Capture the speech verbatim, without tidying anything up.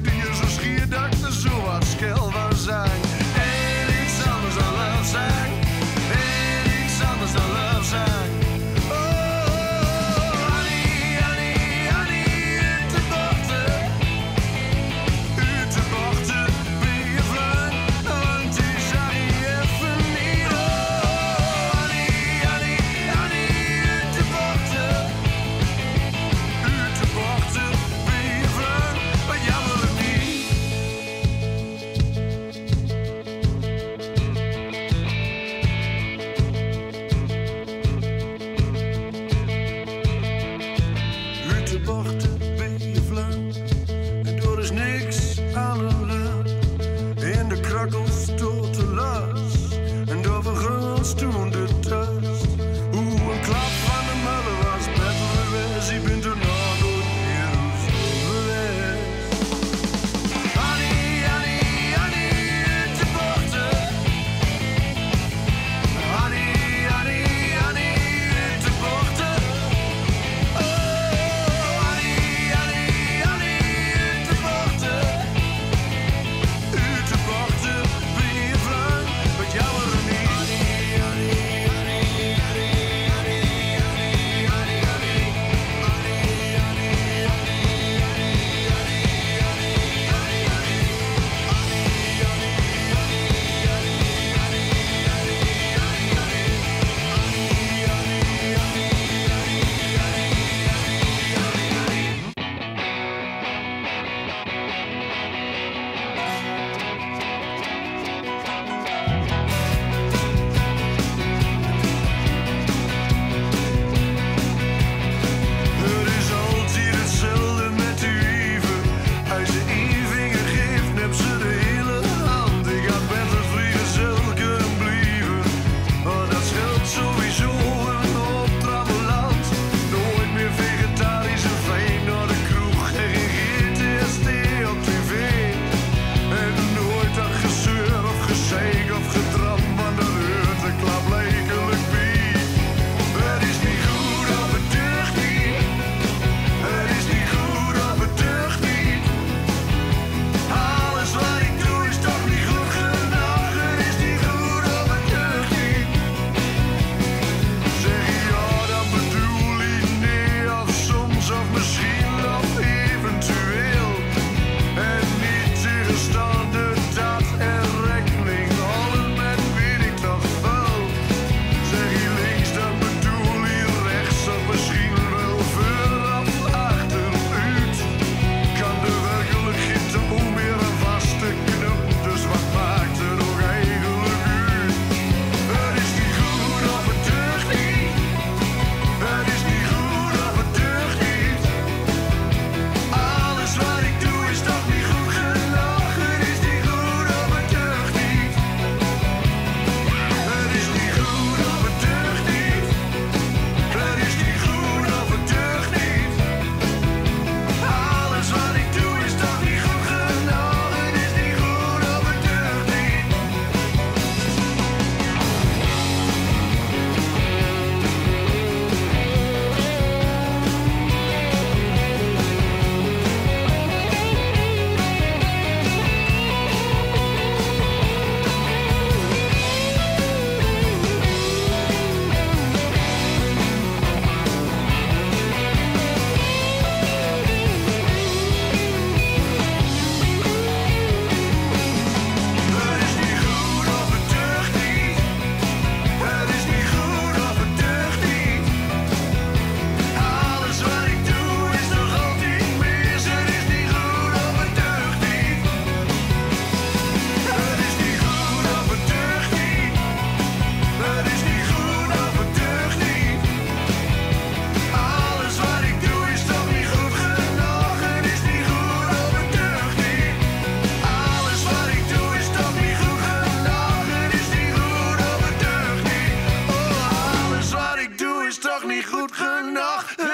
vier zo schier dat ik er zo wat schil van zijn. En iets anders dan love zijn. En iets anders dan love zijn. Toen de test. Hoe een klap van de mullen was beter geweest. Ik ben toen nog door het nieuws geweest. Annie, Annie, Annie, te wachten. Annie, Annie, Annie, te wachten. Oh, Annie, Annie, Annie, te wachten. U te wachten, ben je vlug, met jou er niet. Is toch niet goed genoeg?